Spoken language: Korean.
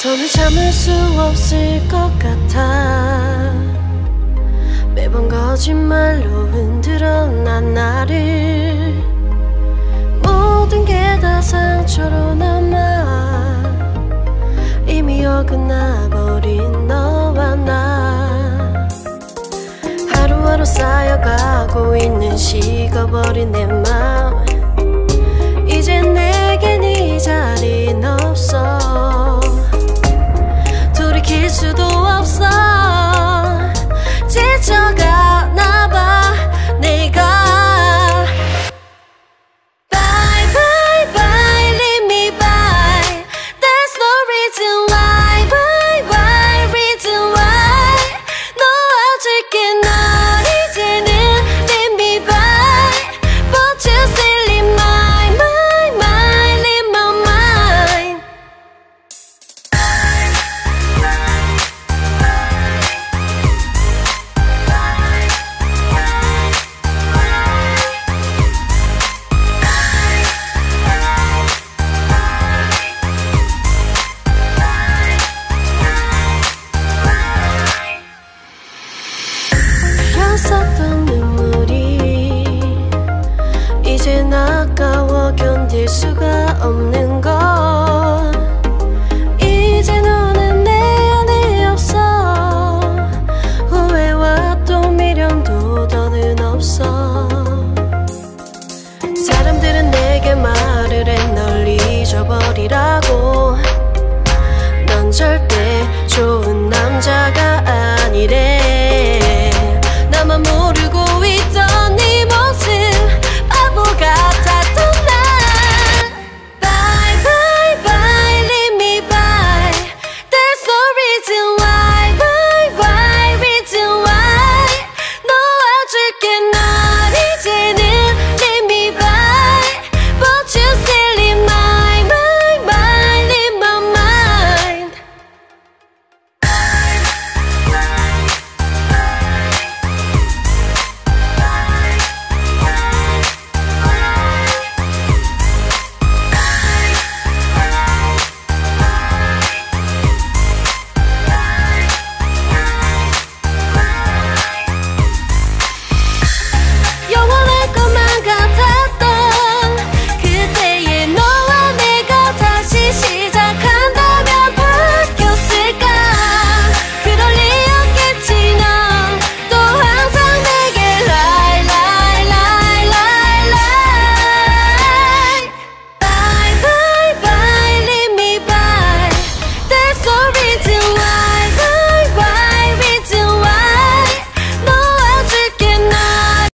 손을 잡을 수 없을 것 같아. 매번 거짓말로 흔들어 난 나를. 모든 게 다 상처로 남아 이미 어긋나버린 너와 나. 하루하루 쌓여가고 있는 식어버린 내 맘. 이제 내겐 이 자리는 없어. 돌이킬 수도 없어. 지쳐가나봐 내가. Bye bye bye leave me by. There's no reason why. Bye bye reason why. 놓아줄게 널 이제는 leave me by. But you still leave my mind leave my mind. 흘렸었던 눈물이 이젠 아까워 견딜 수가 없는